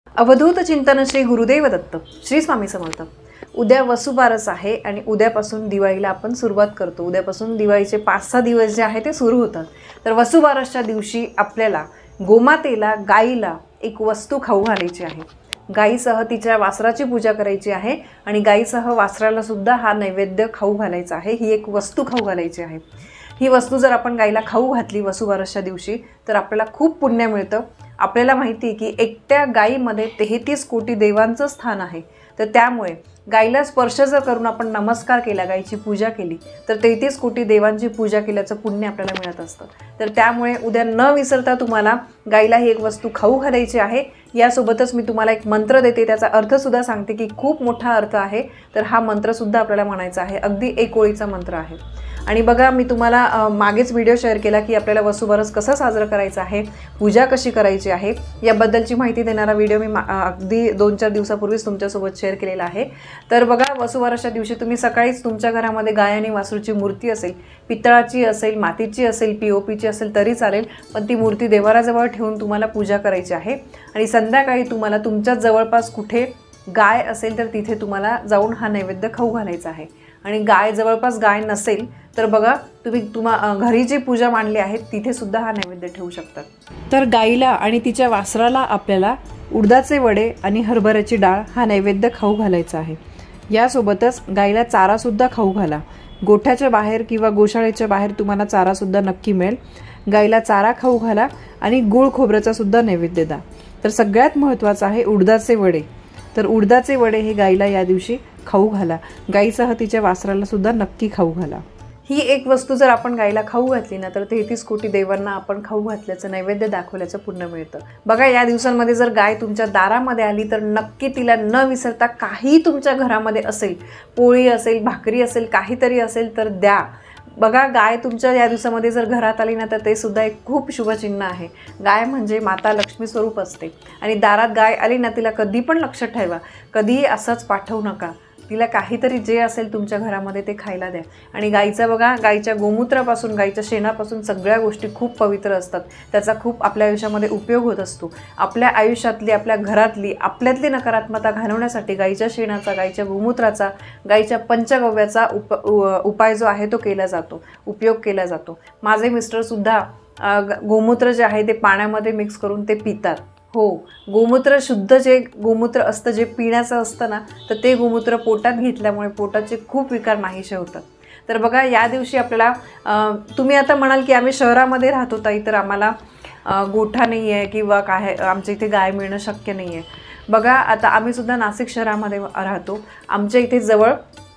अवधूत चिंतन श्री गुरुदेव दत्त श्री स्वामी समर्थ। उद्या वसुबारस आहे आणि उद्यापासून दिवाळीला आपण सुरुवात करतो। उद्यापासून दिवाळीचे 5-6 दिवस जे आहे ते सुरू होतात। तर वसुबारसच्या दिवशी आपल्याला गोमातेला गाईला एक वस्तू खाऊ घालायची आहे। गाईसह तिच्या वासराची पूजा करायची आहे आणि गाईसह वासराला सुद्धा हा नैवेद्य खाऊ घालायचा आहे। ही एक वस्तू खाऊ घालायची आहे। ही वस्तू जर आपण गाईला खाऊ घातली वसुबारसच्या दिवशी तर आपल्याला खूप पुण्य मिळतं। आपल्याला माहिती आहे की एकट्या गाईमध्ये 33 कोटी देवांचं स्थान आहे। तर त्यामुळे गाईला स्पर्श जर करून आपण नमस्कार केला, गाईची पूजा केली तर 33 कोटी देवांची पूजा केल्याचं पुण्य आपल्याला मिळत असतं। तर त्यामुळे उद्या न विसरता तुम्हाला गाईला ही एक वस्तू खाऊ घालायची आहे। यासोबतच मी तुम्हाला एक मंत्र देते, त्याचा अर्थ सुद्धा सांगते की खूप मोठा अर्थ आहे। तर हा मंत्र सुद्धा आपल्याला म्हणायचा आहे, अगदी एक ओळीचा मंत्र आहे। आणि बघा, मी तुम्हाला मागेच व्हिडिओ शेअर केला की आपल्याला वसुबारस कसं साजरं करायचं आहे, पूजा कशी करायची आहे याबद्दलची माहिती देणारा व्हिडिओ मी अगदी 2-4 दिवसापूर्वीच तुमच्यासोबत शेअर केलेला आहे। तर बघा, वसुबारसच्या दिवशी तुम्ही सकाळीच तुमच्या घरामध्ये गाय आणि वासरूची मूर्ती असेल, पितळाची असेल, मातीची असेल, POPची असेल तरी चालेल, पण ती मूर्ती देवाराजवळ ठेवून तुम्हाला पूजा करायची आहे। आणि संध्याकाळी तुम्हाला तुमच्या जवळपास कुठे गाय असेल तर तिथे तुम्हाला जाऊन हा नैवेद्य खाऊ घालायचा आहे। आणि जवळपास गाय नसेल तर बघा, तुम्ही घरी जी पूजा मांडली आहे तिथे सुद्धा हा नैवेद्य ठेवू शकतात। तर गाईला आणि तिच्या वासराला आपल्याला उडदाचे वडे आणि हरभऱ्याची डाळ हा नैवेद्य खाऊ घालायचा आहे। यासोबतच गाईला चारा सुद्धा खाऊ घाला। गोठ्याच्या बाहेर किंवा गोशाळेच्या बाहेर तुम्हाला चारा सुद्धा नक्की मिळेल। गाईला चारा खाऊ घाला आणि गुळ खोबऱ्याचा सुद्धा नैवेद्य द्या। तर सगळ्यात महत्त्वाचं आहे उडदाचे वडे। तर उडदाचे वडे हे गाईला या दिवशी खाऊ घाला। गाईसह तिच्या वासराला सुद्धा नक्की खाऊ घाला। ही एक वस्तू जर आपण गाईला खाऊ घातली ना तर 33 कोटी देवांना आपण खाऊ घातल्याचं नैवेद्य दाखवल्याचं पुण्य मिळतं। बघा, या दिवसांमध्ये जर गाय तुमच्या दारामध्ये आली तर नक्की तिला न विसरता काही तुमच्या घरामध्ये असेल, पोळी असेल, भाकरी असेल, काहीतरी असेल तर द्या। बघा, गाय तुमच्या या दिवसामध्ये जर घरात आली ना तर ते सुद्धा एक खूप शुभचिन्ह आहे। गाय म्हणजे माता लक्ष्मी स्वरूप असते आणि दारात गाय आली ना तिला कधी पण लक्षात ठेवा, कधीही असंच पाठवू नका। तिला काहीतरी जे असेल तुमच्या घरामध्ये ते खायला द्या। आणि गाईचा बघा, गाईच्या गोमूत्रापासून, गाईच्या शेणापासून सगळ्या गोष्टी खूप पवित्र असतात। त्याचा खूप आपल्या आयुष्यामध्ये उपयोग होत असतो। आपल्या आयुष्यातली, आपल्या घरातली, आपल्यातली नकारात्मकता घालवण्यासाठी गाईच्या शेणाचा, गाईच्या गोमूत्राचा, गाईच्या पंचगव्याचा उपाय जो आहे तो केला जातो, उपयोग केला जातो। माझे मिस्टर सुद्धा गोमूत्र जे आहे ते पाण्यामध्ये मिक्स करून ते पितात। हो, गोमूत्र शुद्ध जे गोमूत्र असतं, जे पिण्याचं असतं ना, तर ते गोमूत्र पोटात घेतल्यामुळे पोटाचे खूप विकार नाहीसे होतात। तर बघा, या दिवशी आपल्याला तुम्ही आता म्हणाल की आम्ही शहरामध्ये राहतो ताई, तर आम्हाला गोठा नाही आहे किंवा काय, आमच्या इथे गाय मिळणं शक्य नाही आहे। बघा, आता आम्ही सुद्धा नाशिक शहरामध्ये राहतो। आमच्या इथे जवळ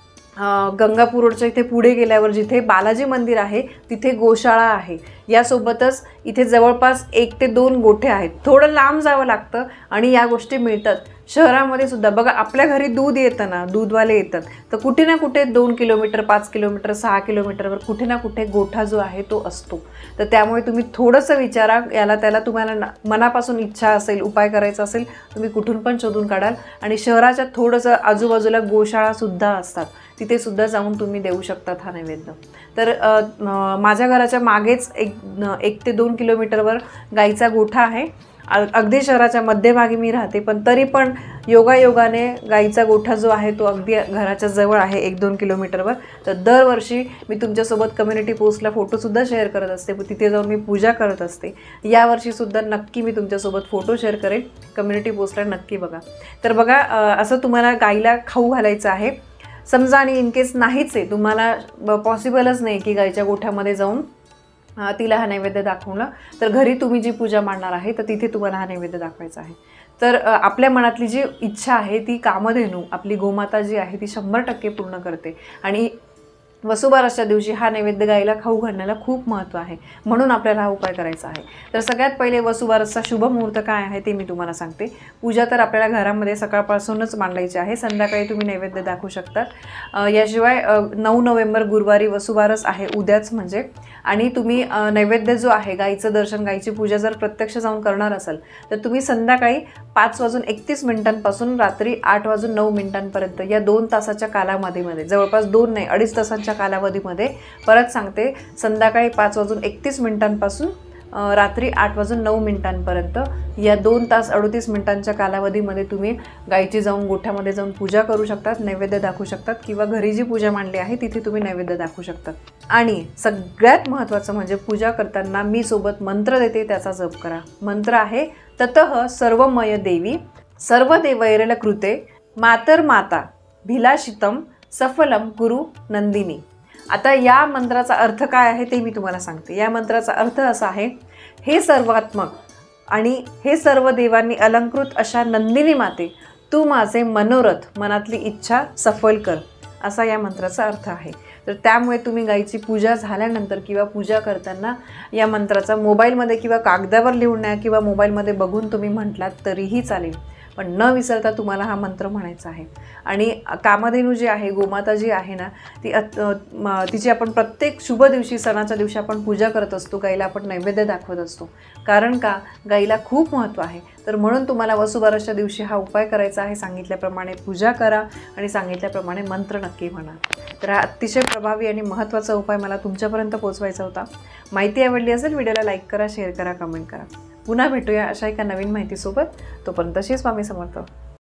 गंगापूर रोडच्या इथे पुढे गेल्यावर जिथे बालाजी मंदिर आहे तिथे गोशाळा आहे। यासोबतच इथे जवळपास 1 ते 2 गोठे आहेत। थोडं लांब जावं लागतं आणि या गोष्टी मिळतात। शहरामध्ये सुद्धा बघा, आपल्या घरी दूध येतं ना, दूधवाले येतात, तर कुठे ना कुठे 2 किलोमीटर, 5 किलोमीटर, 6 किलोमीटरवर कुठे ना कुठे गोठा जो आहे तो असतो। तर त्यामुळे तुम्ही थोडंसं विचारा, याला त्याला तुम्हाला मनापासून इच्छा असेल, उपाय करायचा असेल, तुम्ही कुठून पण शोधून काढाल। आणि शहराच्या थोडंसं आजूबाजूला गोशाळासुद्धा असतात, तिथे सुद्धा जाऊन तुम्ही देऊ शकतात हा नैवेद्य। तर माझ्या घराच्या मागेच 1 ते 2 किलोमीटरवर गाईचा गोठा आहे। अगदी शहराच्या मध्यभागी मी राहते, पण तरी पण योगायोगाने गाईचा गोठा जो आहे तो अगदी घराच्या जवळ आहे, 1-2 किलोमीटरवर। तर दरवर्षी मी तुमच्यासोबत कम्युनिटी पोस्टला फोटोसुद्धा शेअर करत असते, तिथे जाऊन मी पूजा करत असते। यावर्षीसुद्धा नक्की मी तुमच्यासोबत फोटो शेअर करेन, कम्युनिटी पोस्टला नक्की बघा। तर बघा, असं तुम्हाला गाईला खाऊ घालायचं आहे। समजा आणि इनकेस नाहीच आहे, तुम्हाला पॉसिबलच नाही की गाईच्या गोठ्यामध्ये जाऊन तिला हा नैवेद्य दाखवणं, तर घरी तुम्ही जी पूजा मांडणार आहे तर तिथे तुम्हाला हा नैवेद्य दाखवायचा आहे। तर आपल्या मनातली जी इच्छा आहे ती कामधेनू, आपली गोमाता जी आहे ती 100% पूर्ण करते। आणि वसुबारसच्या दिवशी हा नैवेद्य गाईला खाऊ घालण्याला खूप महत्त्व आहे, म्हणून आपल्याला हा उपाय करायचा आहे। तर सगळ्यात पहिले वसुबारसचा शुभ मुहूर्त काय आहे ते मी तुम्हाला सांगते। पूजा तर आपल्याला घरामध्ये सकाळपासूनच मांडायची आहे, संध्याकाळी तुम्ही नैवेद्य दाखवू शकतात। याशिवाय 9 नोव्हेंबर गुरुवारी वसुबारस आहे, उद्याच म्हणजे। आणि तुम्ही नैवेद्य जो आहे, गाईचं दर्शन, गाईची पूजा जर प्रत्यक्ष जाऊन करणार असाल तर तुम्ही संध्याकाळी 5:31 रात्री 8:09 या 2 तासाच्या कालावधीमध्ये, जवळपास 2 नाही 2.5 तासांच्या कालावधीमध्ये, परत सांगते, संध्याकाळी 5:31 रात्री 8:09 या 2 तास 38 मिनिटांच्या कालावधीमध्ये तुम्ही गायीची जाऊन गोठ्यामध्ये जाऊन पूजा करू शकतात, नैवेद्य दाखवू शकतात किंवा घरी जी पूजा मांडली आहे तिथे तुम्ही नैवेद्य दाखवू शकतात. आणि सगळ्यात महत्त्वाचं म्हणजे पूजा करताना मी सोबत मंत्र देते, त्याचा जप करा. मंत्र आहे ततः सर्वमय देवी सर्वदेवैरल कृते मातर माता भिलाषितम सफलम गुरु नंदिनी. आता या मंत्राचा अर्थ काय आहे ते मी तुम्हाला सांगते. या मंत्राचा अर्थ असा आहे, हे सर्वात्मक आणि हे सर्व देवांनी अलंकृत अशा नंदिनी माते, तू माझे मनोरथ मनातली इच्छा सफल कर, असा या मंत्राचा अर्थ आहे. तर त्यामुळे तुम्ही गायीची पूजा झाल्यानंतर किंवा पूजा करताना या मंत्राचा मोबाईलमध्ये किंवा कागदावर लिहून न्या किंवा मोबाईलमध्ये बघून तुम्ही म्हटलात तरीही चालेल, पण न विसरता तुम्हाला हा मंत्र म्हणायचा आहे. आणि कामधेनू जी आहे, गोमाता जी आहे ना, तिची आपण प्रत्येक शुभ दिवशी, सणाच्या दिवशी आपण पूजा करत असतो. गाईला आपण नैवेद्य दाखवत असतो. कारण का, गाईला खूप महत्त्व आहे. तर म्हणून तुम्हाला वसुबारसच्या दिवशी हा उपाय करायचा आहे. सांगितल्याप्रमाणे पूजा करा आणि सांगितल्याप्रमाणे मंत्र नक्की म्हणा. तर हा अतिशय प्रभावी आणि महत्त्वाचा उपाय मला तुमच्यापर्यंत पोहोचवायचा होता. माहिती आवडली असेल व्हिडिओला लाईक करा, शेअर करा, कमेंट करा. पुन्हा भेटूया अशा एका नवीन माहितीसोबत. तोपर्यंत श्री स्वामी समर्थ.